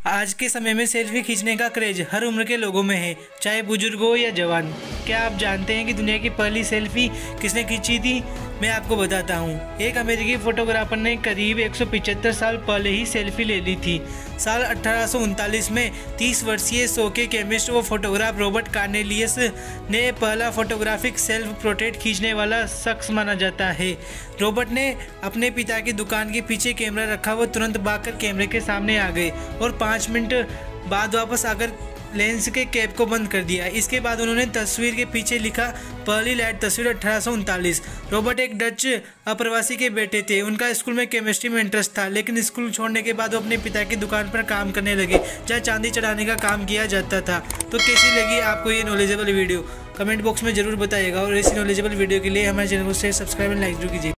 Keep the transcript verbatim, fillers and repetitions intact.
आज के समय में सेल्फी खींचने का क्रेज हर उम्र के लोगों में है, चाहे बुजुर्ग हो या जवान। क्या आप जानते हैं कि दुनिया की पहली सेल्फी किसने खींची थी? मैं आपको बताता हूँ। एक अमेरिकी फोटोग्राफर ने करीब एक सौ पचहत्तर साल पहले ही सेल्फी ले ली थी। साल अठारह सौ उनतालीस में तीस वर्षीय शो के केमिस्ट व फोटोग्राफ रॉबर्ट कार्नेलियस ने पहला फोटोग्राफिक सेल्फ पोर्ट्रेट खींचने वाला शख्स माना जाता है। रॉबर्ट ने अपने पिता की दुकान के पीछे कैमरा रखा, वो तुरंत भागकर कैमरे के सामने आ गए और पाँच मिनट बाद वापस आकर लेंस के कैप को बंद कर दिया। इसके बाद उन्होंने तस्वीर के पीछे लिखा, पहली लाइट तस्वीर अठारह सौ उनतालीस। रॉबर्ट एक डच अप्रवासी के बेटे थे। उनका स्कूल में केमिस्ट्री में इंटरेस्ट था, लेकिन स्कूल छोड़ने के बाद वो अपने पिता की दुकान पर काम करने लगे, जहाँ चांदी चढ़ाने का काम किया जाता था। तो कैसी लगी आपको ये नॉलेजेबल वीडियो? कमेंट बॉक्स में जरूर बताइएगा और इसी नॉलेजेबल वीडियो के लिए हमारे चैनल को शेयर, सब्सक्राइब एंड लाइक जरूर कीजिए।